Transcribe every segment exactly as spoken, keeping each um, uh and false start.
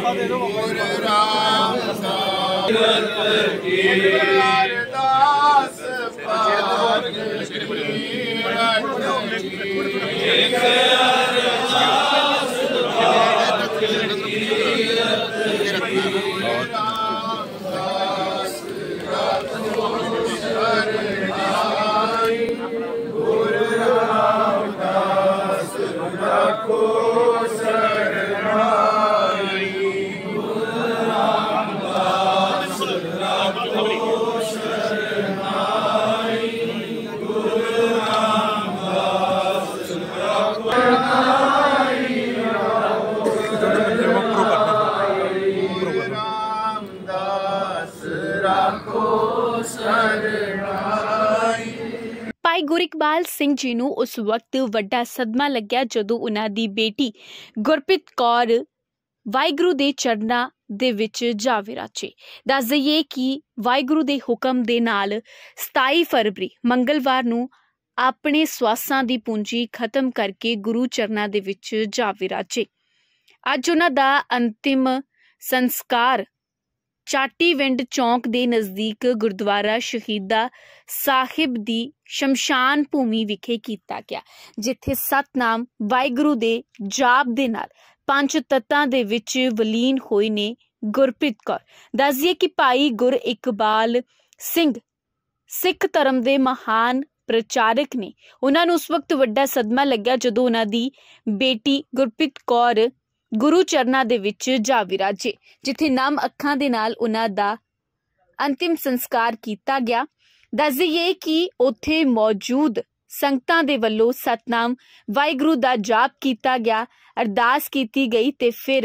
भाई गुरु इकबाल सिंह जी नूं उस वक्त वड्डा सदमा लग्या जदों उन्हां दी बेटी गुरप्रीत कौर वाहिगुरू दे चरनां दे विच जा विराजे। दस दईए कि वाहिगुरू दे हुक्म दे नाल सताई फरवरी मंगलवार नूं अपने स्वासां दी पूंजी खत्म करके गुरु चरनां दे विच जा विराजे। अज उन्हां दा अंतिम संस्कार चाटीविंड चौंक दे नज़दीक गुरुद्वारा शहीदा साहिब दी शमशान भूमि विखे कीता गया, जिथे सतनाम वाहिगुरू दे जाप दे नाल पंज तत्तां दे विच वलीन होए ने गुरप्रीत कौर। दस दिए कि भाई गुर इकबाल सिंह सिख धर्म दे महान प्रचारक ने। उन्हां नूं उस वक्त वड्डा सदमा लग्या जदों उन्हां दी बेटी गुरप्रीत कौर गुरु चरनां दे विच जा विराजे, जिथे नम अखां दे नाल उन्हां दा अंतिम संस्कार कीता गया। दस दईए कि उत्थे मौजूद संगतां दे वल्लों सतनाम वाहिगुरू दा जाप कीता गया, अरदास कीती गई ते फिर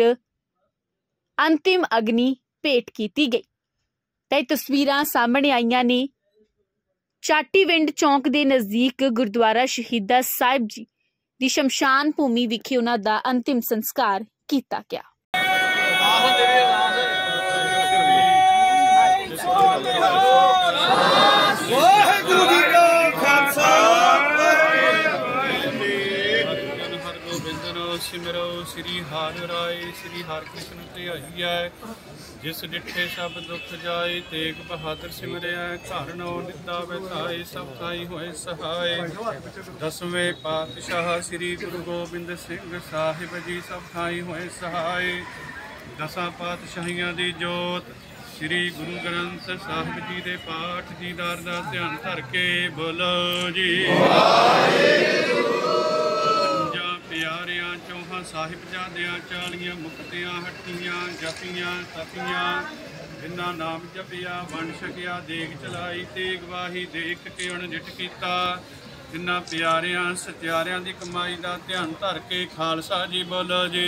अंतिम अग्नि भेट कीती गई। ते तस्वीरां सामने आईयां ने चाटीविंड चौंक दे नज़दीक गुरुद्वारा शहीदा साहिब जी दी शमशान भूमि विखे उन्हां दा अंतिम संस्कार कीता गया। सिमरो श्री हर राय श्री हर कृष्ण धियाईऐ, जिस डिठे सब दुख जाए तेग बहादुर सिमरिया, घर नौ निदा बैठाए सब थाई होए सहाय। दसवें पातशाह श्री गुरु गोबिंद सिंह साहिब जी सब थाई होए सहाय। दसां पातशाहियां दी जोत श्री गुरु ग्रंथ साहिब जी दे पाठ दीदार दा ध्यान धर के बोलो जी। प्यारियां चौहां साहिब जादियां चालियां मुक्तियां हट्टियां जपियां तपियां, जिन्ना नाम जपिया वन छकिया देग चलाई तेग वाही देख के अणजिट कीता। जिन्ना प्यारियां सत्यारियां दी कमाई दा ध्यान धर के खालसा जी बोलो जी।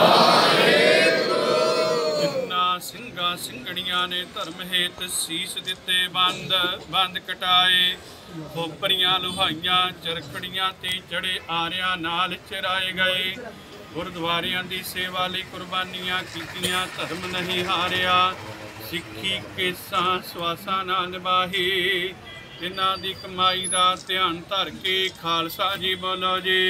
जिन्ना ਸਿੰਘਾਂ ਸਿੰਘਣੀਆਂ ने धर्म हेत सीस दिते बंद बंद कटाए, खोपरियां लुहाइयां चरखड़ियां ते चढ़े आरियां नाल चराए गए। गुरुद्वारियां दी सेवा लई कुर्बानियां कीतियां धर्म नहीं हारिया, सिੱਖੀ केसां ਸਵਾਸਾਂ ना निभाही। इन्हां दी कमाई दा ध्यान धर के खालसा जी बोलो जी।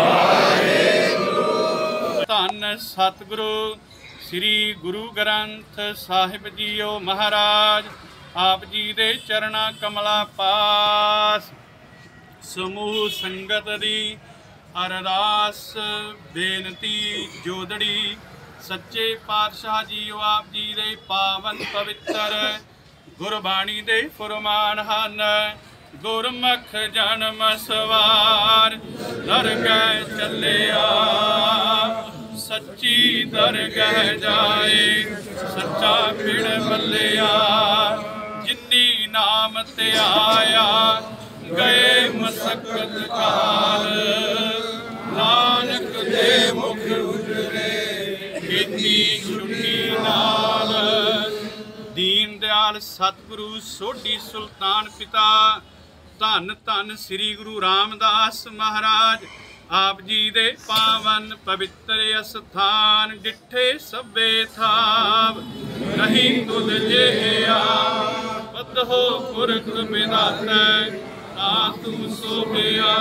धन सतगुरु श्री गुरु ग्रंथ साहिब जीओ महाराज, आप जी दे चरणा कमला पास समूह संगत दी अरदास बेनती जोदड़ी। सच्चे पातशाह जीओ आप जी दे पावन पवित्र गुरबाणी दे फुरमान हन। गुरमुख जन्म सवार दरगह चलिया, सच्ची दरगह जाए सच्चा पिड़ बल्लिया। जिन्नी नाम ते आया गए मसकत काल, नानक दे मुख उजरे खेती छुट्टी नाल। दीन दयाल सतगुरु सोढी सुल्तान पिता, धन धन श्री गुरु रामदास महाराज, आप जी दे पावन पवित्र अस्थान। डिठे सभे थाव नहीं तुद जेहा, बदहो पुरख विधाता ता तू सोभिया।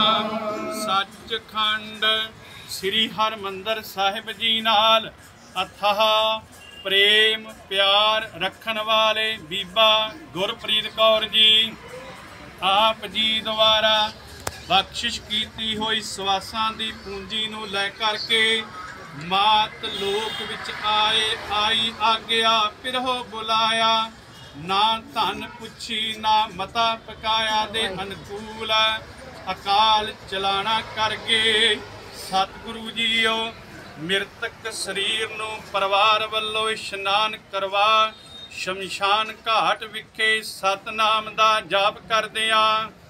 सचखंड श्री हरमंदर साहिब जी नाल अथाह प्रेम प्यार रखन वाले बीबा गुरप्रीत कौर जी आप जी द्वारा बख्शिश की हुई सवासां दी पूंजी नूं लै करके मात लोक विच आए आई आग्या पिरहो बुलाया ना धन पुछी ना मता पकाया दे अनुकूल अकाल चलाना कर गए सतगुरु जीओ मृतक शरीर नूं परिवार वल्लों इशनान करवा शमशान घाट विखे सतनाम दा जाप करदियां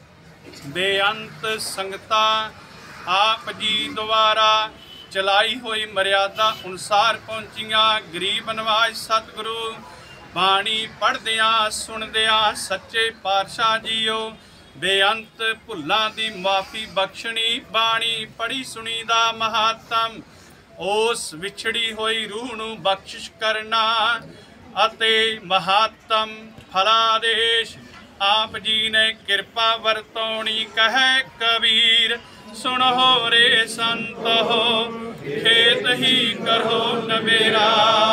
बेअंत संगतां आप जी द्वारा चलाई हुई मर्यादा अनुसार पहुंचियां गरीब नवाज सतगुरु बाणी पढ़दियां सुनदियां सच्चे पातशाह जीओ बेअंत भुल्लां दी माफ़ी बख्शणी बाणी पढ़ी सुनी दा महात्म उस विछड़ी हुई रूह नूं बख्शिश करना अते महात्म फलादेश आप जी ने कृपा वरतौनी कहे कबीर सुनो रे संत हो खेत ही करो नवेरा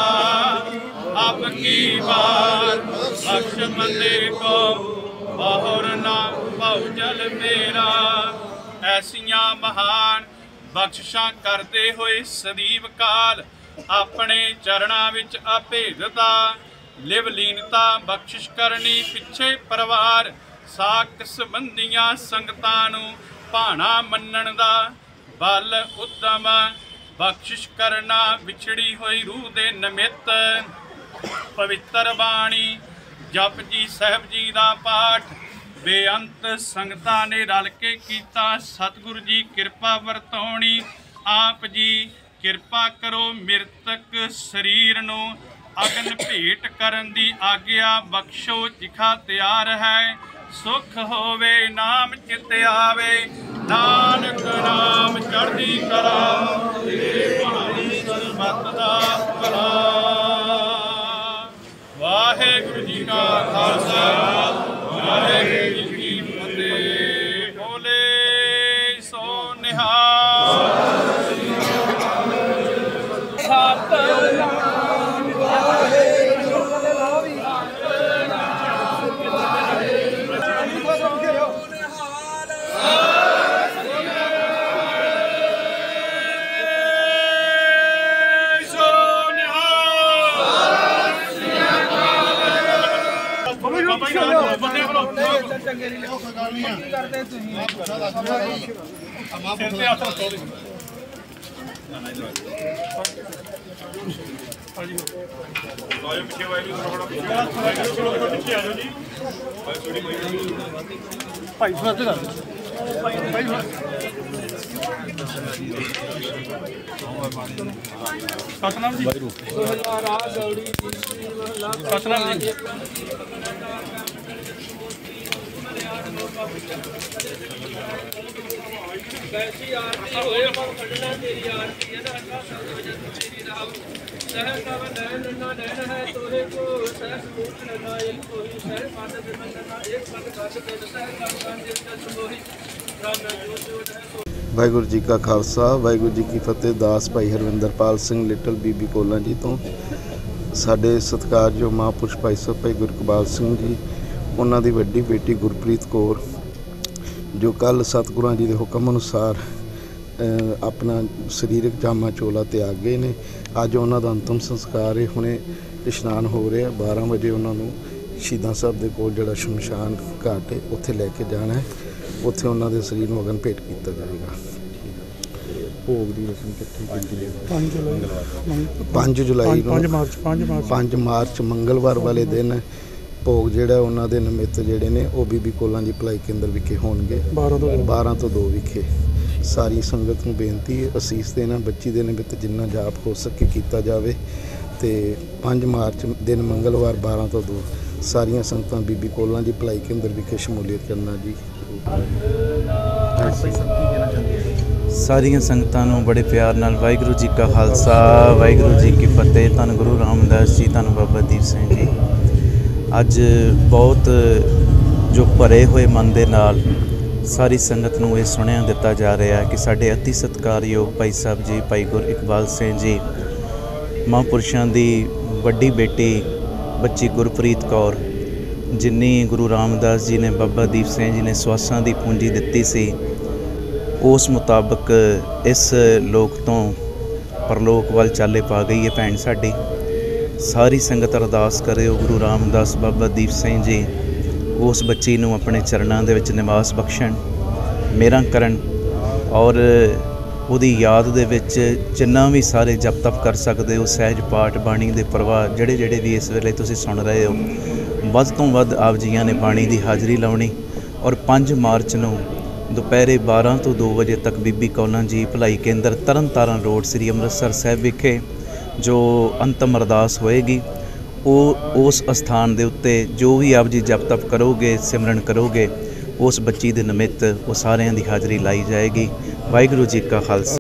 अब की बार बख्श मंदे को बहुर ना बहुजल मेरा ऐसियां महान बख्शिशां करते हुए सदीव काल अपने चरणा विच अभेदता लिवलीनता बख्शिश करनी पिछे परिवार साक संबंधियां संगतां नूं भाणा मन्नण दा बल उद्दम बख्शिश करना विछड़ी हुई रूह दे निमित्त पवित्र बाणी जप जी साहब जी दा पाठ बेअंत संगतां ने रल के कीता सतगुरु जी कृपा वरतौनी आप जी कृपा करो मृतक शरीर नूं अगन भेट करन दी आग्या बख्शो जिखा तैयार है सुख होवे नाम चित आवे नानक नाम चढ़दी कला तेरे भाणी सरबत दा भला वाहेगुरु जी का खालसा वाहेगुरु जी की फतेह बोले सो निहाल सतनाम वाहेगुरु भाई सतनाम जी सतनाम जी कैसी आरती होए मन खड़ना तेरी आरती है ना तेरी राव सह कव नैन न नैन है तोरे को सह सूट न एक कोई सह पाद बिमन न एक पद काट के सह कव कान जिस तस मोहि राम जो जो है वाहिगुरु जी का खालसा वाहिगुरु जी की फतेह। दास भाई हरविंदरपाल सिंह लिटल बीबी कोला जी तो साडे सत्कारयोग महापुरुष भाई ਸਾਹਿਬ भाई गुरकबाल सिंह जी उन्हां दी वड्डी बेटी गुरप्रीत कौर जो कल सतगुरां जी के हुक्म अनुसार अपना सरीरक जामा चोला त्याग गए ने। अज उन्हां दा अंतिम संस्कार है हुणे इशनान हो रहा बारह बजे उन्होंने शहीदां साहब के कोल जिहड़ा शमशान घाट है उत्थे लैके जाना है उत्थे उन्हां दे शरीर नूं अगन भेंट किया जाएगा। भोग की रस्म पाँच जुलाई पाँच मार्च मंगलवार वाले दिन भोग जिहड़ा उन्हां दे निमित्त जिहड़े ने वो बीबी कोलां जी भलाई केंद्र विखे होणगे बारह तो दो विखे। सारी संगत नूं बेनती है असीस देना बच्ची दे निमित्त जिन्ना जाप हो सके कीता जावे ते पाँच मार्च दिन मंगलवार बारह तो दो सारियां संगतां बीबी कोलां जी भलाई केंद्र विखे शमूलीयत करना जी। सारियां संगतां नूं बड़े प्यार नाल वाहिगुरू जी का खालसा वाहिगुरू जी की फतेह। धन गुरु रामदास जी धन बाबा दीप सिंह जी अज बहुत जो भरे हुए मन दे नाल सारी संगत नूं ये सुनिया दिता जा रहा है कि साडे अति सत्कारयोग भाई साहब जी भाई गुरइकबाल सिंह जी महापुरुषों की ਵੱਡੀ ਬੇਟੀ ਬੱਚੀ ਗੁਰਪ੍ਰੀਤ ਕੌਰ, ਜਿੰਨੀ ਗੁਰੂ ਰਾਮਦਾਸ ਜੀ ਨੇ ਬਾਬਾ ਦੀਪ ਸਿੰਘ ਜੀ ਨੇ ਸਵਾਸਾਂ ਦੀ ਪੂੰਜੀ ਦਿੱਤੀ ਸੀ, ਉਸ ਮੁਤਾਬਕ ਇਸ ਲੋਕ ਤੋਂ ਪਰਲੋਕ ਵੱਲ ਚਾਲੇ ਪਾ ਗਈ ਹੈ ਭੈਣ ਸਾਡੀ। ਸਾਰੀ ਸੰਗਤ ਅਰਦਾਸ ਕਰਿਓ ਗੁਰੂ ਰਾਮਦਾਸ ਬਾਬਾ ਦੀਪ ਸਿੰਘ ਜੀ ਉਸ ਬੱਚੀ ਨੂੰ ਆਪਣੇ ਚਰਨਾਂ ਦੇ ਵਿੱਚ ਨਿਵਾਸ ਬਖਸ਼ਣ, ਮੇਰਾ ਕਰਨ, ਔਰ ਉਹਦੀ ਯਾਦ ਦੇ ਵਿੱਚ ਜਿੰਨਾ ਵੀ ਸਾਰੇ ਜਪ ਤਪ ਕਰ ਸਕਦੇ ਹੋ, ਸਹਿਜ ਪਾਠ ਬਾਣੀ ਦੇ ਪ੍ਰਵਾਹ ਜਿਹੜੇ ਜਿਹੜੇ ਵੀ ਇਸ ਵੇਲੇ ਤੁਸੀਂ ਸੁਣ ਰਹੇ ਹੋ, ਵੱਧ ਤੋਂ ਵੱਧ ਆਪ ਜੀਆਂ ਨੇ ਬਾਣੀ ਦੀ ਹਾਜ਼ਰੀ ਲਾਉਣੀ। ਔਰ ਪੰਜ ਮਾਰਚ ਨੂੰ ਦੁਪਹਿਰੇ ਬਾਰਾਂ ਤੋਂ ਦੋ ਵਜੇ ਤੱਕ ਬੀਬੀ ਕੌਲਾਂ ਜੀ ਭਲਾਈ ਕੇਂਦਰ ਤਰਨ ਤਾਰਨ ਰੋਡ ਸ੍ਰੀ ਅੰਮ੍ਰਿਤਸਰ ਸਾਹਿਬ ਵਿਖੇ ਜੋ ਅੰਤਮ ਅਰਦਾਸ ਹੋਏਗੀ, ਉਹ ਉਸ ਅਸਥਾਨ ਦੇ ਉੱਤੇ ਜੋ ਵੀ ਆਪ ਜੀ ਜਪ ਤਪ ਕਰੋਗੇ, ਸਿਮਰਨ ਕਰੋਗੇ, ਉਸ ਬੱਚੀ ਦੇ ਨਿਮਿਤ ਉਹ ਸਾਰਿਆਂ ਦੀ ਹਾਜ਼ਰੀ ਲਾਈ ਜਾਏਗੀ। ਵਾਹਿਗੁਰੂ ਜੀ ਕਾ ਖਾਲਸਾ।